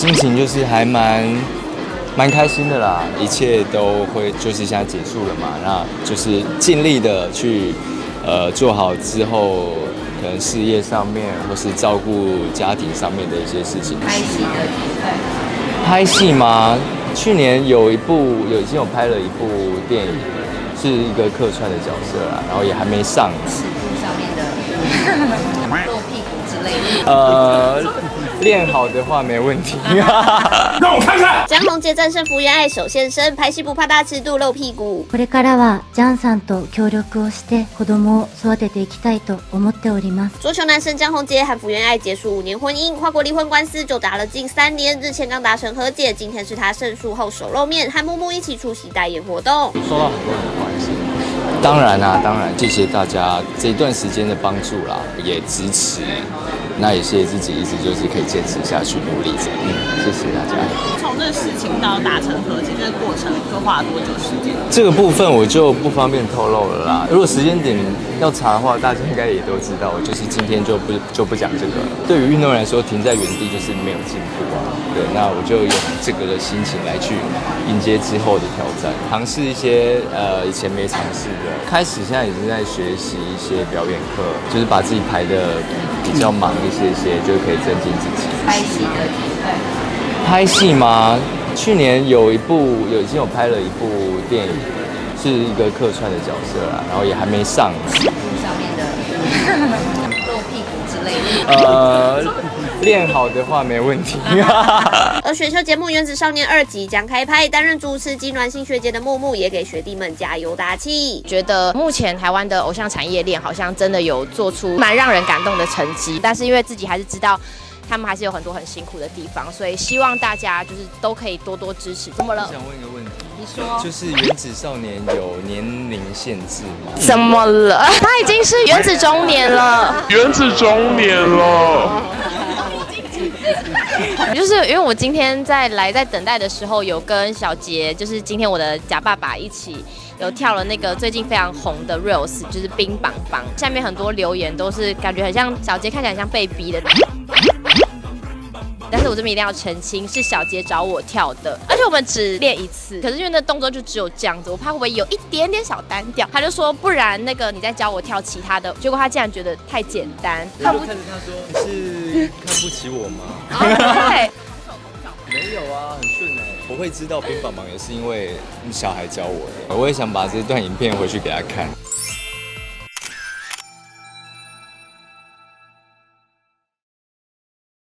心情就是还蛮开心的啦，一切都会就是现在结束了嘛，那就是尽力的去做好之后可能事业上面或是照顾家庭上面的一些事情。 拍戏的机会？ 拍戏吗？去年已经有拍了一部电影，是一个客串的角色啦，然后也还没上。 尺度上面的露屁股之类的。 练好的话没问题。 让我看看。 江宏杰战胜福原爱手现身，拍戏不怕大尺度露屁股。 これからはジャンさんと協力をして子供を育てていきたいと思っております。 桌球男神江宏杰和福原爱结束5年婚姻，跨国离婚官司就打了近3年，日前刚达成和解，今天是他胜诉后首露面，和木木一起出席代言活动。 受到很多人的关心。当然谢谢大家这一段时间的帮助啦，也支持。那也谢谢自己，一直就是可以坚持下去，努力着。谢谢大家。 从这个事情到达成和解，这个过程会花了多久时间？ 这个部分我就不方便透露了啦。如果时间点要查的话，大家应该也都知道。就是今天就不讲这个了。对于运动员来说，停在原地就是没有进步啊。对，那我就用这个的心情来去迎接之后的挑战，尝试一些以前没尝试的。开始现在已经在学习一些表演课，就是把自己排的比较忙一些，就可以增进自己。 拍戏的机会？ 拍戏吗？去年已经有拍了一部电影，是一个客串的角色啦，然后也还没上。 尺度上面的露屁股之类的。 练好的话没问题。 而选秀节目《原子少年2》即将开拍，担任主持及暖心学姐的木木也给学弟们加油打气。 觉得目前台湾的偶像产业链好像真的有做出蛮让人感动的成绩，但是因为自己还是知道他们还是有很多很辛苦的地方，所以希望大家就是都可以多多支持。怎么了？ 我想问一个问题， 你说， 就是原子少年有年龄限制吗？ 怎么了？他已经是原子中年了。 原子中年了。 就是因为我今天在等待的时候，有跟小杰，就是今天我的假爸爸一起有跳了那个最近非常红的 Reels， 就是冰棒棒。下面很多留言都是感觉很像小杰，看起来很像被逼的。但是我这边一定要澄清，是小杰找我跳的，而且我们只练1次。可是因为那动作就只有这样子，我怕会不会有一点点小单调。他就说，不然那个你再教我跳其他的。结果他竟然觉得太简单， 我就看着他说：“你是看不起我吗？” 对。 没有啊，很顺哎。我会知道冰棒棒也是因为小孩教我的，我也想把这段影片回去给他看。